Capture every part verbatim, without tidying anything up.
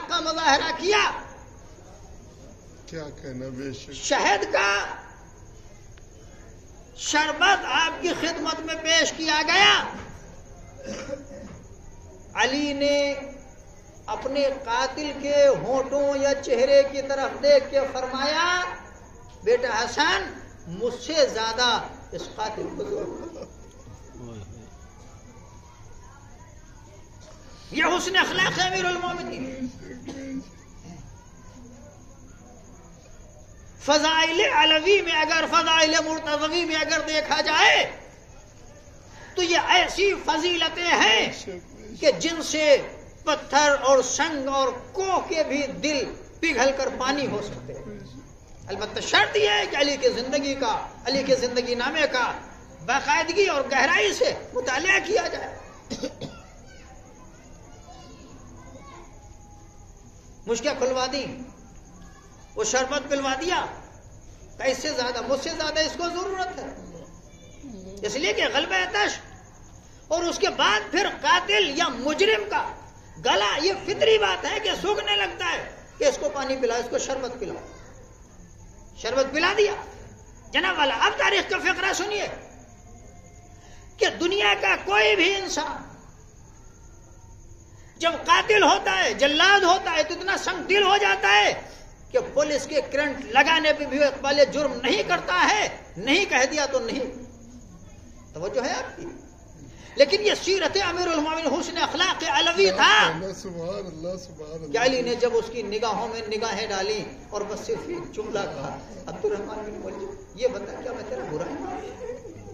اخلاق کا مظاہرہ کیا. کیا کہنا بے شک. شہد کا شربت آپ کی خدمت میں پیش کیا گیا. علی نے اپنے قاتل کے ہونٹوں یا چہرے کی طرف دیکھ کے فرمایا بیٹا حسن مجھ سے زیادہ اس قاتل کو ضرورت. یہ حسن اخلاق ہے امیر المومنین. فضائل علوی میں اگر فضائل مرتضوی میں اگر دیکھا جائے تو یہ ایسی فضیلتیں ہیں کہ جن سے پتھر اور سنگ اور کوہ کے بھی دل پگھل کر پانی ہو سکتے ہیں. البتہ شرط یہ ہے کہ علی کی زندگی کا علی کے زندگی نامے کا باقاعدگی اور گہرائی سے مطالعہ کیا جائے. مجھ کیا کھلوا دی وہ شربت پلوا دیا کہ اس سے زیادہ مجھ سے زیادہ اس کو ضرورت ہے. اس لیے کہ غلبہ عطش اور اس کے بعد پھر قاتل یا مجرم کا گلا یہ فطری بات ہے کہ سوکھنے لگتا ہے کہ اس کو پانی پلا اس کو شربت پلا. شربت پلا دیا. جناب والا اب تاریخ کا فقرہ سنیے کہ دنیا کا کوئی بھی انسان جب قاتل ہوتا ہے جلاد ہوتا ہے تو اتنا سنگ دل ہو جاتا ہے کہ پولیس کے کرنٹ لگانے پہ بھی وہ اقبال جرم نہیں کرتا ہے. نہیں کہہ دیا تو نہیں. توجہ ہے آپ کی. لیکن یہ سیرت امیر المومنین حسن اخلاق علوی تھا سبحان اللہ سبحان اللہ. کہ علی نے جب اس کی نگاہوں میں نگاہیں ڈالی اور بس صرف ایک جملہ کہا عبد الرحمن بن ملجم یہ بتا کیا میں تیرا برا ہوں.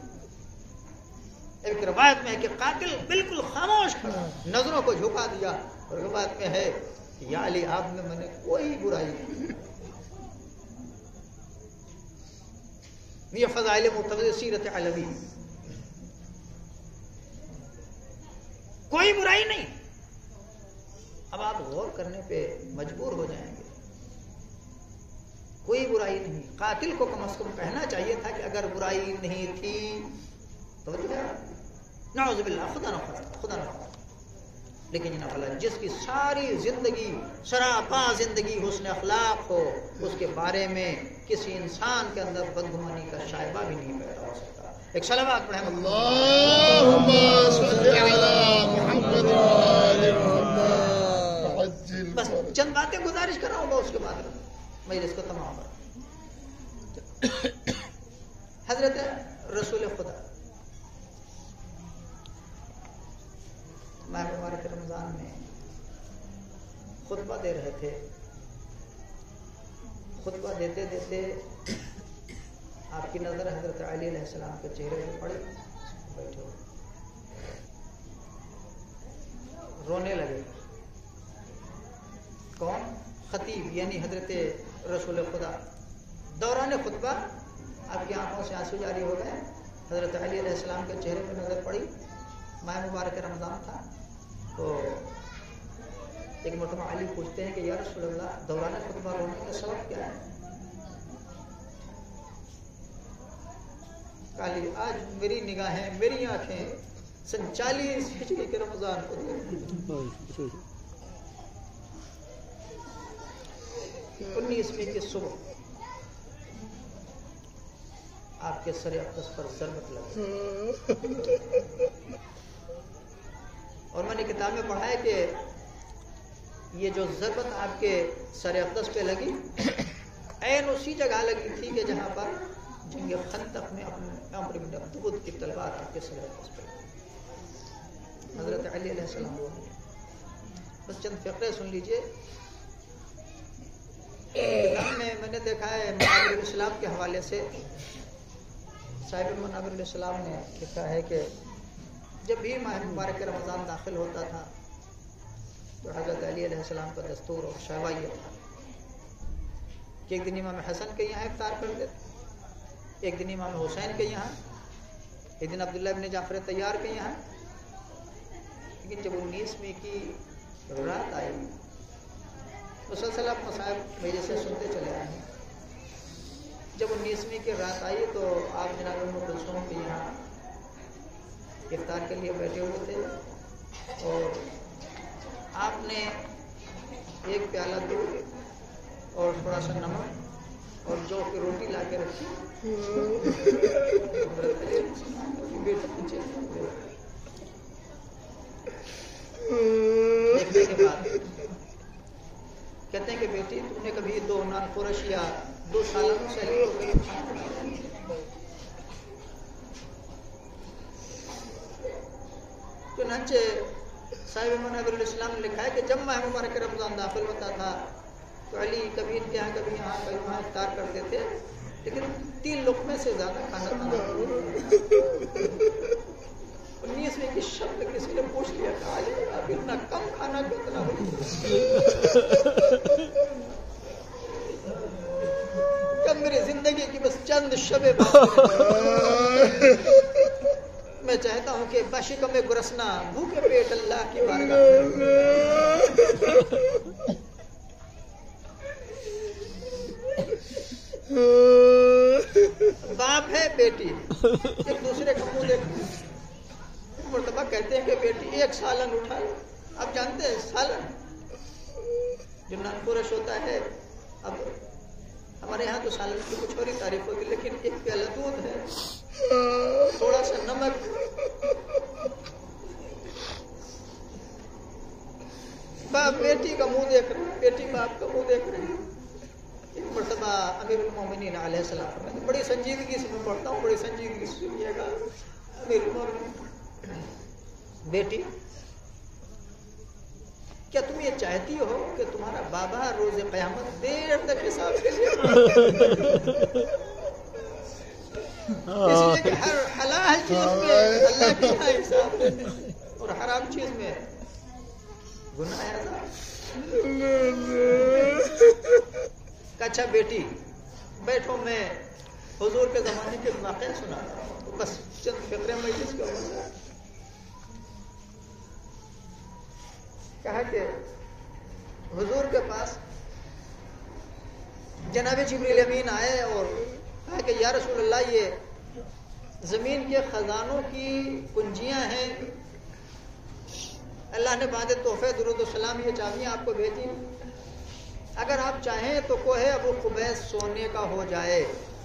ایک روایت میں ہے کہ قاتل بالکل خاموش کھڑا نظروں کو جھکا دیا اور روایت میں ہے کہ یا علی آپ میں میں نے کوئی برائی نہیں. یہ فضائل مرتضی سیرت علوی کوئی برائی نہیں. اب آپ غور کرنے پہ مجبور ہو جائیں گے. کوئی برائی نہیں. قاتل کو کم از کم کہنا چاہیے تھا کہ اگر برائی نہیں تھی تو نعوذ باللہ خدا نہ خدا نہ لیکن جناب اللہ جس کی ساری زندگی سراپا زندگی حسن اخلاق ہو اس کے بارے میں کسی انسان کے اندر بدگمانی کا شائبہ بھی نہیں پیدا ہو سکتا. ایک صلوات پڑھیں اللہم صل علی محمد وآل محمد. بس چند باتیں گزارش کر رہا ہوں اس کے بعد مجلس کو تمام کر. حضرت رسول خدا ماہ مبارک رمضان میں خطبہ دے رہے تھے. خطبہ دیتے دیتے آپ کی نظر حضرت علی علیہ السلام کے چہرے پہ پڑی. بیٹھے ہو رونے لگے. کون؟ خطیب یعنی حضرت رسول خدا. دوران خطبہ آپ کی آنکھوں سے آنسو جاری ہو گئے. حضرت علی علیہ السلام کے چہرے پہ نظر پڑی. ماہ مبارک رمضان تھا تو ایک مرتبہ علی پوچھتے ہیں کہ یا رسول اللہ دوران خطبہ رونے کا سبب کیا ہے؟ علی آج میری نگاہیں میری آنکھیں سن چالیس ہجری کے رمضان کو دیکھیں. انیسویں کی صبح آپ کے سر اقدس پر ضربت لگی اور میں نے کتاب میں پڑھا ہے کہ یہ جو ضربت آپ کے سر اقدس پہ لگی عین اسی جگہ لگی تھی کہ جہاں پر جنگ خندق میں اپنے عمر بن عبد کی تلوار آپ کے سر اقدس پہ لگی. حضرت علی علیہ السلام بس چند فقرے سن لیجئے. کتاب میں میں نے دیکھا ہے منابر الاسلام کے حوالے سے صاحب منابر الاسلام نے لکھا ہے کہ جب بھی ماہ مبارک رمضان داخل ہوتا تھا تو حضرت علی علیہ السلام کا دستور اور شائبہ یہ تھا کہ ایک دن امام حسن کے یہاں افطار کر دیتے, ایک دن امام حسین کے یہاں, ایک دن عبداللہ ابن جعفر طیار کے یہاں. لیکن جب انیسویں کی رات آئی مسلسل آپ مصائب میرے سے سنتے چلے آئے ہیں. جب انیسویں کی رات آئی تو آپ جناب ام کلثوم کے یہاں افطار کے لیے بیٹھے ہوئے تھے اور آپ نے ایک پیالہ دودھ اور تھوڑا سا نمک اور جو کی روٹی لا کے رکھی. دیکھنے کے بعد کہتے ہیں کہ بیٹی تم نے کبھی دو نان خورش یا دو سالوں سے چنانچہ صاحب منابر الاسلام نے لکھا ہے کہ جب ماہ مبارک رمضان داخل ہوتا تھا تو علی کبھی ان کے یہاں کبھی یہاں کبھی وہاں افطار کرتے تھے، لیکن تین لقمے سے زیادہ کھانا کھانا. انیسویں کی شب میں کسی نے پوچھ لیا کہ علی آپ اتنا کم کھانا کتنا ہو؟ کب میری زندگی کی بس چند شبیں میں چاہتا ہوں کہ باشکم گرسنا بھوکے پیٹ اللہ کی بارگاہ باپ ہے بیٹی ایک دوسرے کا منہ دیکھ مرتبہ کہتے ہیں کہ بیٹی ایک سالن اٹھا لو. اب جانتے ہیں سالن جو نان پورش ہوتا ہے، اب ہمارے یہاں تو سالن کی کچھ اور ہی تعریف ہوگی، لیکن ایک پیالہ دودھ ہے، تھوڑا سا نمک، باپ بیٹی کا منہ دیکھ رہے ہیں، بیٹی باپ کا منہ دیکھ رہے ہیں. ایک مرتبہ امیر المومنین علیہ السلام، بڑی سنجیدگی سے میں پڑھتا ہوں، بڑی سنجیدگی سے سنیے گا. امیر المومنین، بیٹی کیا تم یہ چاہتی ہو کہ تمہارا بابا روز قیامت دیر تک حساب کے لیے اس لیے کہ ہر حلال چیز میں اللہ کے یہاں حساب ہے اور حرام چیز میں گناہ ہے. اچھا بیٹی بیٹھو، میں حضور کے زمانے کے واقعہ سنا رہا ہوں، بس چند فقرے میں جس کا کہا کہ حضور کے پاس جناب جبریل امین آئے اور کہا کہ یا رسول اللہ یہ زمین کے خزانوں کی کنجیاں ہیں، اللہ نے بعد تحفے درود و سلام یہ چابیاں آپ کو بھیجی، اگر آپ چاہیں تو کوہ ابو قبیس سونے کا ہو جائے.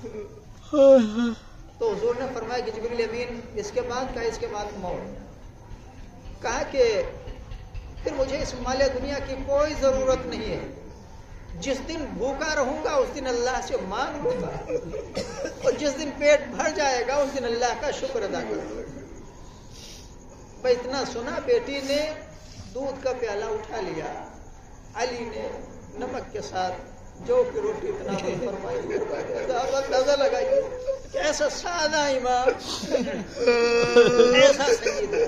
تو حضور نے فرمایا کہ جبریل امین اس کے بعد کہا اس کے بعد موت. کہا کہ پھر مجھے اس مال دنیا کی کوئی ضرورت نہیں ہے، جس دن بھوکا رہوں گا اس دن اللہ سے مانگ لوں گا اور جس دن پیٹ بھر جائے گا اس دن اللہ کا شکر ادا کروں گا. بھائی اتنا سنا، بیٹی نے دودھ کا پیالہ اٹھا لیا، علی نے نمک کے ساتھ جو کی روٹی اتنا فرمائی، اندازہ لگائی کیسا سادہ امام، ایسا سیدہ.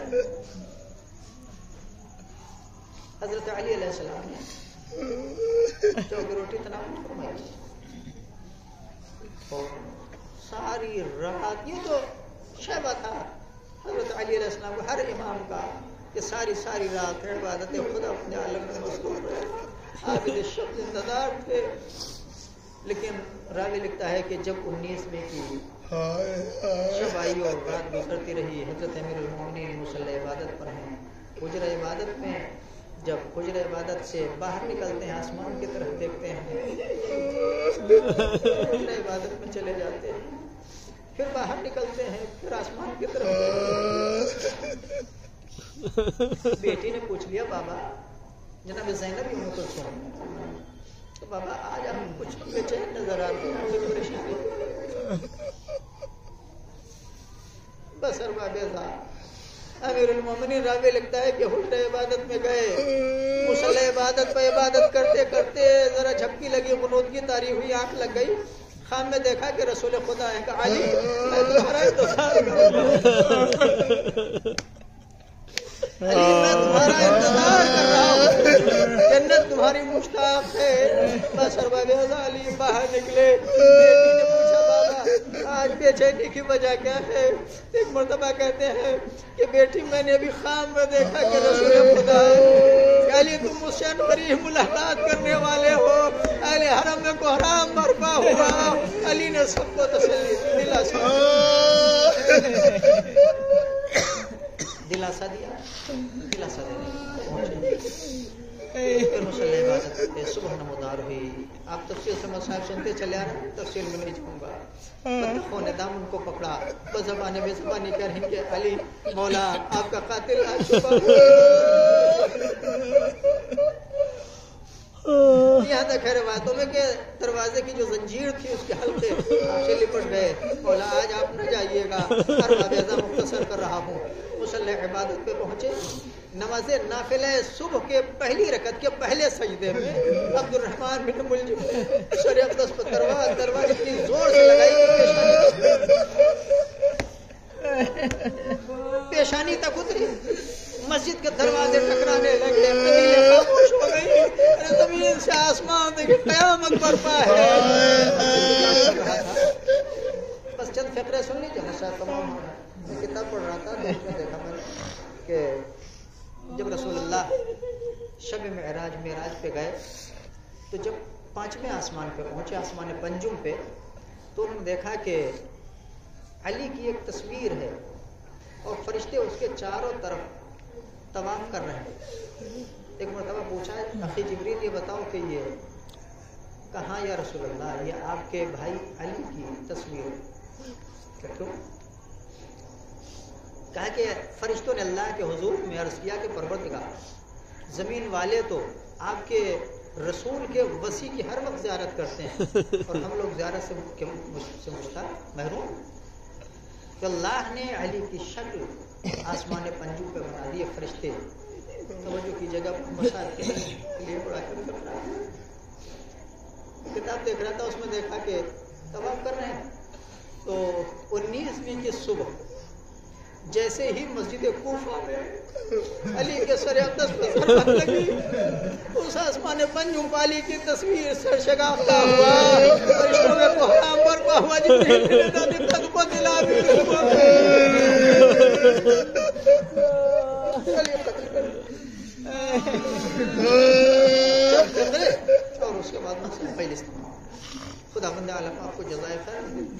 حضرت علی علیہ السلام نے جو کی روٹی اتنا فرمائی اور ساری رات، یہ تو شیبہ تھا حضرت علی علیہ السلام کو، ہر امام کا کہ ساری ساری رات عبادت خدا اپنے عالم میں مصروف رہے، عابد شب انتظار تھے. لیکن راوی لکھتا ہے کہ جب انیسویں کی شب آئی اور رات گزرتی رہی، حضرت امیر المومنین مصلی عبادت پر ہیں، حجرہ عبادت میں. جب حجرہ عبادت سے باہر نکلتے ہیں آسمان کی طرف دیکھتے ہیں، حجرہ عبادت میں چلے جاتے ہیں، پھر باہر نکلتے ہیں، پھر آسمان کی طرف. بیٹی نے پوچھ لیا بابا، جناب زینب ام کلثوم، تو بابا آج ہم کچھ بے چین نظر آتے ہیں. بس اربا بیزا امیر المومنین راوی لگتا ہے کہ حجرہ عبادت میں گئے، مصلی عبادت پہ عبادت کرتے کرتے ذرا جھپکی لگی، قنوت کی تاری ہوئی، آنکھ لگ گئی، خام میں دیکھا کہ رسول خدا ہے. کہ علی میں تمہارا انتظار کر رہا ہوں، علی میں تمہارا انتظار کر رہا ہوں، جنت تمہاری مشتاق ہے. بس اربا بیزا علی باہر نکلے. بیٹی نے پوچھا بابا آج بے چینی کی وجہ کیا ہے؟ ایک مرتبہ کہتے ہیں کہ بیٹی میں نے ابھی خام میں دیکھا کہ رسول خدا ہے. علی تم مجھ سے قریب ملاقات کرنے والے ہو، اہل حرم میں کو حرام برپا ہوا. علی نے سب کو تسلی دلاسا دلاسا دیا دلاسا دیا. پھر مسلح عبادت کرتے صبح نمودار ہوئی. آپ تفسیر سمجھ صاحب سنتے چلے آ رہے ہیں, تفسیر میں نہیں جاؤں گا. بطخوں نے دامن کو پکڑا, بزبانے بے زبانی کر رہی کہ علی مولا آپ کا قاتل آ چکا ہے. یہاں تک ہے روایتوں میں کہ دروازے کی جو زنجیر تھی اس کے حلقے سے لپٹ گئے. مولا آج آپ نہ جائیے گا, ارباب اعظم مختصر کر رہا ہوں. مسلح عبادت پہ پہنچے. نماز نافلہ صبح کے پہلی رکعت کے پہلے سجدے میں عبد الرحمن بن ملجم نے سر اقدس پر تلوار تلوار اتنی زور سے لگائی کہ پیشانی پیشانی تک اتری. مسجد کے دروازے ٹکرانے لگے, قبیلے خاموش ہو گئی. زمین سے آسمان دیکھے قیامت برپا ہے. بس چند فقرے سن لیجیے, مسئلہ تمام ہونا. میں کتاب پڑھ رہا تھا تو اس میں دیکھا میں نے کہ جب رسول اللہ شب معراج معراج پہ گئے تو جب پانچویں آسمان پہ پہنچے, آسمان پنجم پہ, تو انہوں نے دیکھا کہ علی کی ایک تصویر ہے اور فرشتے اس کے چاروں طرف طواف کر رہے ہیں. ایک مرتبہ پوچھا اخی جبریل یہ بتاؤ کہ یہ کہاں یا رسول اللہ, یہ آپ کے بھائی علی کی تصویر ہے. کیوں؟ کہا کہ فرشتوں نے اللہ کے حضور میں عرض کیا کہ پروردگار, زمین والے تو آپ کے رسول کے وصی کی ہر وقت زیارت کرتے ہیں اور ہم لوگ زیارت سے مشتاق محروم. تو اللہ نے علی کی شکل آسمان پنجم پہ بنا دی. فرشتے توجہ کی جگہ مسائل کے لیے بڑا کتاب دیکھ رہا تھا, اس میں دیکھا کہ طواف کر رہے ہیں. تو انیسویں کی صبح جیسے ہی مسجد کوفہ میں علی کے سر اقدس پر ضربت لگی, اس آسمان پنجم پہ علی کی تصویر سر شگافتہ ہوا. فرشتوں میں کوہرام برپا ہوا. جبریل نے دادی تک کو دلا دی. اور اس کے بعد مسئلہ پہلے خدا بند عالم آپ کو جزائے خیر.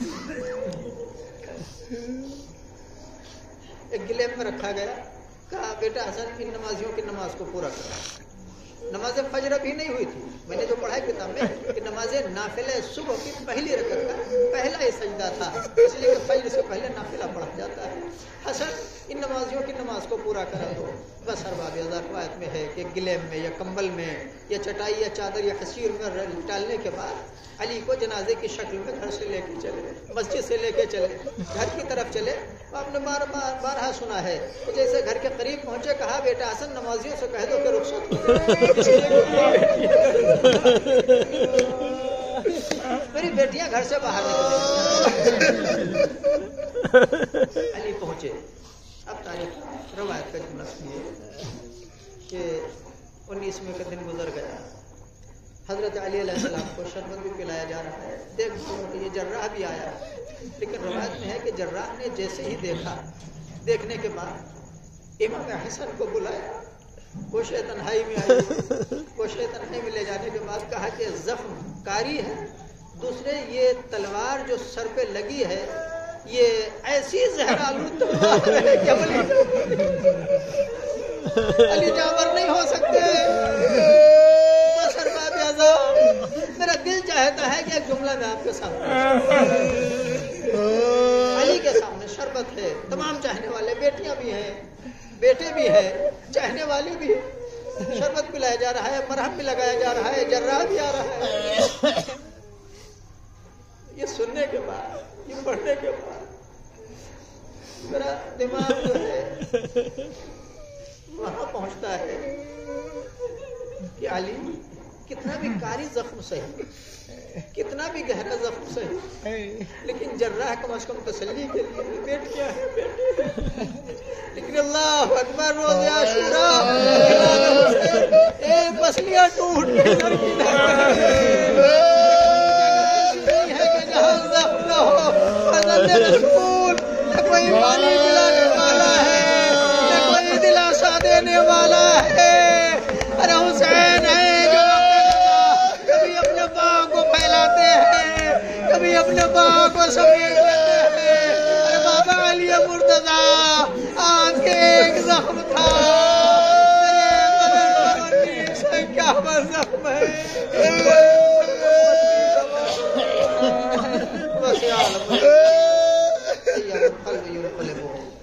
ایک گلیب میں رکھا گیا, کہا بیٹا حسن ان نمازیوں کی نماز کو پورا کرا. نماز فجر بھی نہیں ہوئی تھی. میں نے جو پڑھا ہے کتاب میں کہ نماز نافلہ صبح کی پہلی رکعت کا پہلا ہی سجدہ تھا, اس لیے کہ فجر سے پہلے نافلہ پڑھا جاتا ہے. حسن ان نمازیوں کی نماز کو پورا کرا دو. بس ہر باب ازار روایت میں ہے کہ گلیب میں یا کمبل میں یا چٹائی یا چادر یا حصیر میں ڈالنے کے بعد علی کو جنازے کی شکل میں گھر سے لے کے چلے, مسجد سے لے کے چلے, گھر کی طرف چلے. آپ نے بار بار بارہا سنا ہے کہ جیسے گھر کے قریب پہنچے, کہا بیٹا حسن نمازیوں سے کہہ دو کہ رخصت ہو جائے. میری بیٹیاں گھر سے باہر نکلیں. علی پہنچے. اب تاریخ روایت کا جملہ سنیے کہ انیسویں کا دن گزر گیا. حضرت علی علیہ السلام کو شربت بھی پلایا جا رہا ہے. دیکھ کہ یہ جراح بھی آیا, لیکن روایت میں ہے کہ جراح نے جیسے ہی دیکھا, دیکھنے کے بعد امام حسن کو بلایا. کوشے تنہائی میں آئی. کوشے تنہائی میں لے جانے کے بعد کہا کہ زخم کاری ہے. دوسرے یہ تلوار جو سر پہ لگی ہے یہ ایسی زہرالود تلوار ہے کہ علی جانور نہیں ہو سکتے. میرا دل چاہتا ہے کہ ایک جملہ میں آپ کے سامنے علی کے سامنے شربت ہے, تمام چاہنے والے, بیٹیاں بھی ہیں, بیٹے بھی ہیں, چاہنے والے بھی ہیں. شربت پلایا جا رہا ہے, مرہم بھی لگایا جا رہا ہے, جراح بھی آ رہا ہے. یہ سننے کے بعد, یہ پڑھنے کے بعد میرا دماغ جو ہے وہاں پہنچتا ہے کہ علی کتنا بھی کاری زخم سہی, کتنا بھی گہرا زخم سہی, لیکن جراح کم از کم تسلی کے لیے بیٹیاں ہیں, بیٹے. لیکن اللہ اکبر, روز عاشورا ایک پسلیاں ٹوٹ کے لڑکی ہے کہ جہاں زخم نہ ہو حضرت رسول نہ کوئی پانی پلانے والا ہے, نہ کوئی دلاسا دینے والا ہے. ارے حسین ہے کبھی اپنے باغ کو سمیٹ لیتے ہیں. ارے بابا علی مرتضیٰ آنکھ ایک زخم تھا, بس يا عالم القلب ينقلبه